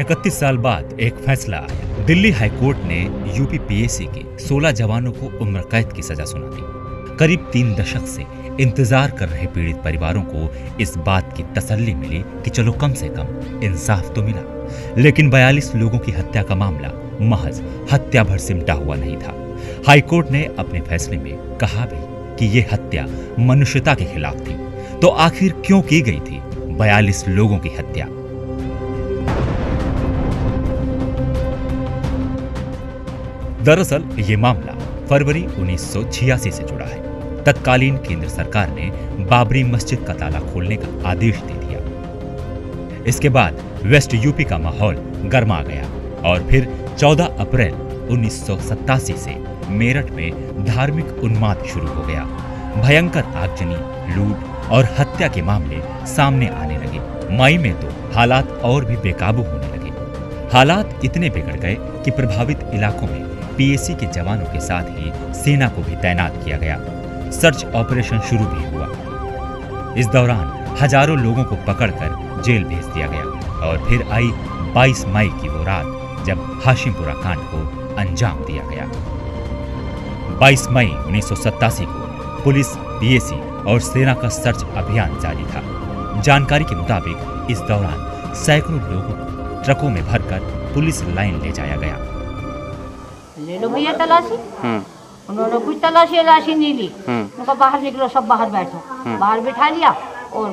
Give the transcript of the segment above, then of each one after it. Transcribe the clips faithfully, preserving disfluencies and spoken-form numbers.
इकतीस साल बाद एक फैसला आया। दिल्ली हाईकोर्ट ने यूपी पीएसी के सोलह जवानों को उम्र कैद की सजा सुना दी। करीब तीन दशक से इंतजार कर रहे पीड़ित परिवारों को इस बात की तसल्ली मिली कि चलो कम से कम इंसाफ तो मिला। लेकिन बयालीस लोगों की हत्या का मामला महज हत्या भर सिमटा हुआ नहीं था। हाईकोर्ट ने अपने फैसले में कहा भी कि ये हत्या मनुष्यता के खिलाफ थी। तो आखिर क्यों की गई थी बयालीस लोगों की हत्या? दरअसल ये मामला फरवरी उन्नीस सौ छियासी से जुड़ा है। तत्कालीन केंद्र सरकार ने बाबरी मस्जिद का ताला खोलने का आदेश दे दिया। इसके बाद वेस्ट यूपी का माहौल गर्मा गया और फिर चौदह अप्रैल उन्नीस सौ सत्तासी से मेरठ में धार्मिक उन्माद शुरू हो गया। भयंकर आगजनी, लूट और हत्या के मामले सामने आने लगे। मई में तो हालात और भी बेकाबू होने लगे। हालात इतने बिगड़ गए कि प्रभावित इलाकों में पीएसी के जवानों के साथ ही सेना को भी तैनात किया गया। सर्च ऑपरेशन शुरू भी हुआ। इस दौरान हजारों लोगों को पकड़कर जेल भेज दिया गया और फिर आई बाईस मई की वो रात जब हाशिमपुरा कांड को अंजाम दिया गया। बाईस मई उन्नीस सौ सत्तासी को पुलिस, पीएसी और सेना का सर्च अभियान जारी था। जानकारी के मुताबिक इस दौरान सैकड़ों लोगों को ट्रकों में भरकर पुलिस लाइन ले जाया गया। ले लो भैया तलाशी। उन्होंने कुछ तलाशी तलाशी नहीं ली। उनका बाहर निकलो, सब बाहर बैठो। बाहर बिठा लिया और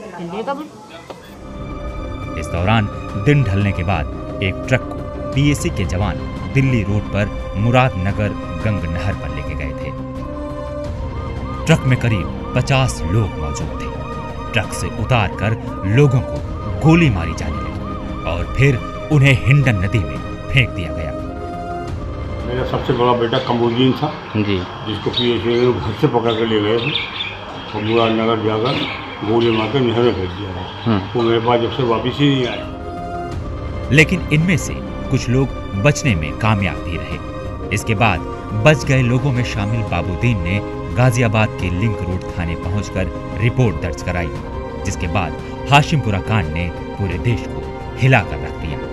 इस दौरान दिन ढलने के बाद एक ट्रक को पीएसी के जवान दिल्ली रोड पर मुरादनगर गंग नहर पर लेके गए थे। ट्रक में करीब पचास लोग मौजूद थे। ट्रक से उतारकर लोगों को गोली मारी जाने लगी और फिर उन्हें हिंडन नदी में फेंक दिया गया। मेरा सबसे बड़ा बेटा कमरुद्दीन था जी, जिसको पीएसी ने घर से पकड़ कर ले गए थे और मुरादनगर जाकर गोली मारकर नहर में फेंक दिया गया। वो मेरे पास जब से वापिस ही नहीं आया। लेकिन इनमें से कुछ लोग बचने में कामयाब भी रहे। इसके बाद बच गए लोगों में शामिल बाबूद्दीन ने गाजियाबाद के लिंक रोड थाने पहुंचकर रिपोर्ट दर्ज कराई, जिसके बाद हाशिमपुरा कांड ने पूरे देश को हिलाकर रख दिया।